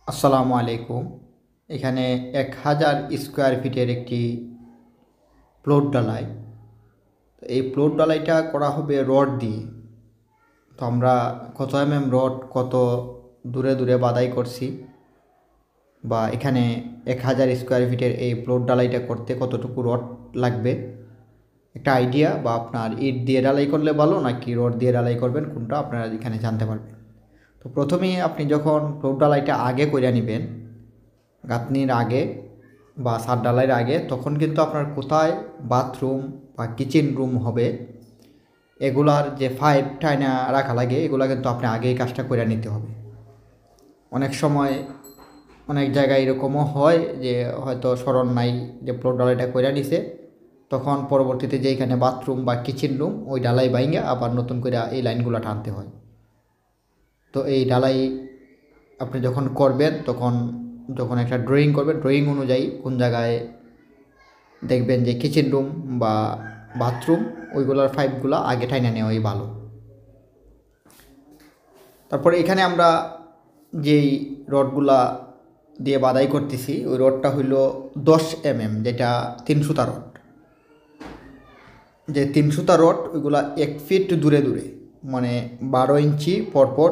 আসসালামু আলাইকুম। এখানে 1000 স্কোয়ার ফিটের একটি প্লট ঢালাই। তো এই প্লট ঢালাইটা করা হবে রড দিয়ে। তো আমরা কত রড কত দূরে দূরে বাদাই করছি, বা এখানে 1000 স্কোয়ার ফিটের এই প্লট ঢালাইটা করতে কতটুকু রড লাগবে একটা আইডিয়া, বা আপনার ইট দিয়ে ঢালাই করলে ভালো নাকি রড দিয়ে ঢালাই করবেন কোনটা আপনারা এখানে জানতে পারবেন। তো প্রথমেই আপনি যখন প্লট ঢালাইটা আগে করে নেবেন, গাঁথনির আগে বা ছাদ ঢালাইয়ের আগে, তখন কিন্তু আপনার কোথায় বাথরুম বা কিচেন রুম হবে এগুলার যে পাইপ টাইনা রাখা লাগে, এগুলা কিন্তু আপনি আগেই কাজটা করে নিতে হবে। অনেক সময় অনেক জায়গায় এরকমও হয় যে হয়তো স্মরণ নাই যে প্লট ঢালাইটা করে নিছে, তখন পরবর্তীতে যে এখানে বাথরুম বা কিচেন রুম ওই ঢালাই ভাঙা আবার নতুন করে এই লাইনগুলো টানতে হয়। তো এই ঢালাই আপনি যখন করবেন যখন একটা ড্রয়িং করবেন, ড্রয়িং অনুযায়ী কোন জায়গায় দেখবেন যে কিচেন রুম বা বাথরুম ওইগুলোর পাইপগুলো আগে টাইনা নেওয়াই ভালো। তারপরে এখানে আমরা যেই রডগুলা দিয়ে বাদাই করতেছি ওই রডটা হইল 10 mm, যেটা 3 সুতা রড। যে 3 সুতা রড ওইগুলা 1 ফিট দূরে দূরে, মানে 12 ইঞ্চি পরপর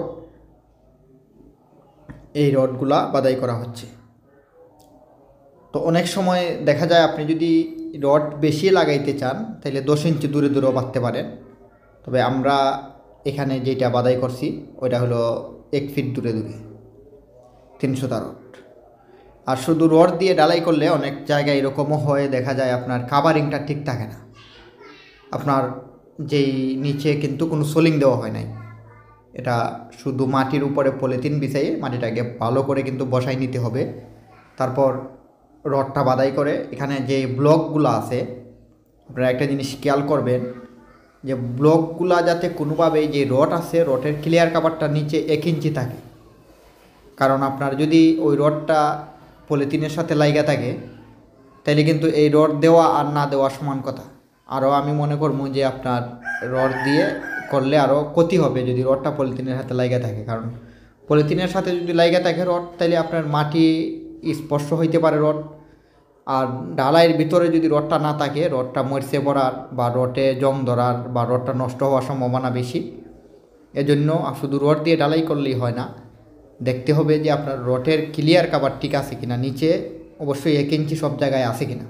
এই রডগুলা বাদাই করা হচ্ছে। তো অনেক সময় দেখা যায় আপনি যদি রড বেশি লাগাইতে চান তাহলে 10 ইঞ্চি দূরে দূরেও বাঁধতে পারেন। তবে আমরা এখানে যেটা বাদাই করছি ওইটা হলো 1 ফিট দূরে দূরে 300 রড। আর শুধু রড দিয়ে ঢালাই করলে অনেক জায়গায় এরকমও হয়, দেখা যায় আপনার কাভারিংটা ঠিক থাকে না, আপনার যেই নিচে কিন্তু কোনো সোলিং দেওয়া হয় নাই, এটা শুধু মাটির উপরে পলিথিন বিছাইয়ে মাটিটাকে ভালো করে কিন্তু বসাই নিতে হবে। তারপর রডটা বাদাই করে এখানে যে ব্লকগুলো আছে আপনারা একটা জিনিস খেয়াল করবেন যে ব্লকগুলা যাতে কোনোভাবে যে রড আছে রডের ক্লিয়ার কাভারটা নিচে 1 ইঞ্চি থাকে। কারণ আপনার যদি ওই রডটা পলিথিনের সাথে লাইগা থাকে তাহলে কিন্তু এই রড দেওয়া আর না দেওয়া সমান কথা। আরও আমি মনে করবো যে আপনার রড দিয়ে করলে আরও ক্ষতি হবে যদি রডটা পলিথিনের সাথে লাইগা থাকে। কারণ পলিথিনের সাথে যদি লাইগা থাকে রড, তাহলে আপনার মাটি স্পর্শ হইতে পারে রড। আর ঢালাইয়ের ভিতরে যদি রডটা না থাকে, রডটা মরচে পড়ার বা রডে জং ধরার বা রডটা নষ্ট হওয়ার সম্ভাবনা বেশি। এজন্য শুধু রড দিয়ে ঢালাই করলেই হয় না, দেখতে হবে যে আপনার রডের ক্লিয়ার কাভার ঠিক আছে কিনা, নিচে অবশ্যই 1 ইঞ্চি সব জায়গায় আছে কিনা।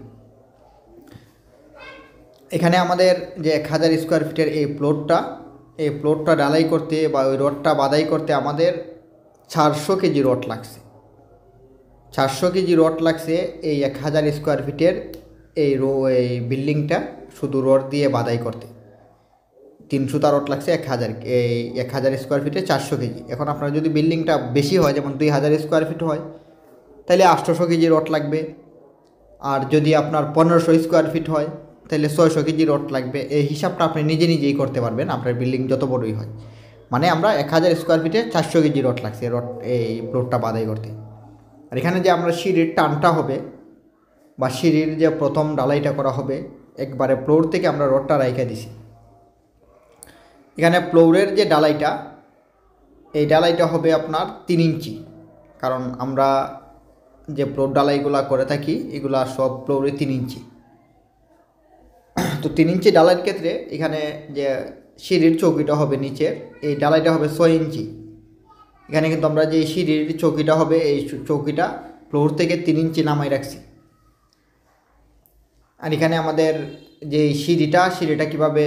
এখানে আমাদের যে 1000 স্কোয়ার ফিটের এই প্লটটা ঢালাই করতে বা ওই রডটা বাদাই করতে আমাদের 400 কেজি রড লাগছে। 400 কেজি রড লাগছে এই 1000 স্কোয়ার ফিটের এই বিল্ডিংটা শুধু রড দিয়ে বাদাই করতে। 3 সুতা রড লাগছে 1000 স্কোয়ার ফিটে 400 কেজি। এখন আপনার যদি বিল্ডিংটা বেশি হয়, যেমন 2000 স্কোয়ার ফিট হয়, তাহলে 800 কেজি রড লাগবে। আর যদি আপনার 1500 স্কোয়ার ফিট হয় তাহলে 600 কেজি রড লাগবে। এই হিসাবটা আপনি নিজেই করতে পারবেন আপনার বিল্ডিং যত বড়ই হয়। মানে আমরা 1000 স্কোয়ার ফিটে 400 কেজি রড লাগছে রড এই প্লটটা বাদাই করতে। আর এখানে যে আমরা সিঁড়ির টানটা হবে বা সিঁড়ির যে প্রথম ঢালাইটা করা হবে, একবারে ফ্লোর থেকে আমরা রডটা রাইখা দিছি। এখানে ফ্লোরের যে ঢালাইটা, এই ঢালাইটা হবে আপনার 3 ইঞ্চি। কারণ আমরা যে ফ্লোর ঢালাইগুলা করে থাকি এগুলা সব ফ্লোরে 3 ইঞ্চি। তো 3 ইঞ্চি ঢালাইয়ের ক্ষেত্রে এখানে যে সিঁড়ির চৌকিটা হবে নিচের, এই ঢালাইটা হবে 6 ইঞ্চি। এখানে কিন্তু আমরা যে সিঁড়ির চৌকিটা হবে এই চৌকিটা ফ্লোর থেকে 3 ইঞ্চি নামাই রাখছি। আর এখানে আমাদের যে সিঁড়িটা কীভাবে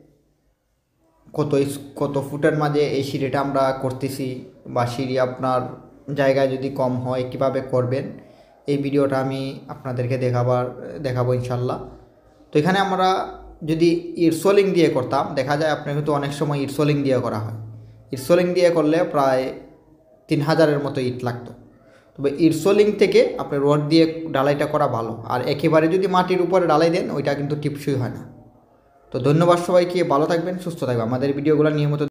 কত ফুটের মাঝে এই সিঁড়িটা আমরা করতেছি, বা সিঁড়ি আপনার জায়গায় যদি কম হয় কীভাবে করবেন, এই ভিডিওটা আমি আপনাদেরকে দেখাবো ইনশাল্লাহ। তো এখানে আমরা যদি ইটসোলিং দিয়ে করতাম, দেখা যায় আপনার কিন্তু অনেক সময় ইটসোলিং দিয়ে করা হয়। ইটসোলিং দিয়ে করলে প্রায় 3000-এর মতো ইট লাগতো। তবে ইটসোলিং থেকে আপনি রড দিয়ে ঢালাইটা করা ভালো। আর একেবারে যদি মাটির উপরে ঢালাই দেন ওইটা কিন্তু টিপসই হয় না। তো ধন্যবাদ সবাইকে, ভালো থাকবেন, সুস্থ থাকবেন। আমাদের ভিডিওগুলো নিয়মিত